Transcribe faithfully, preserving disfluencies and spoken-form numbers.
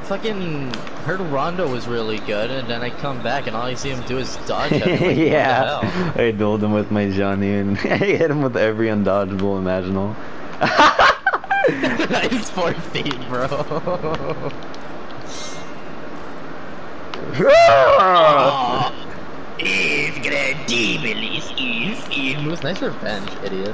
fucking heard Rondo was really good, and then I come back and all I see him do is dodge at me. Like, yeah, what the hell? I dueled him with my Johnny and I hit him with every undodgeable imaginable. He's four feet, bro. Oh, incredible, skills. Nice revenge, idiot.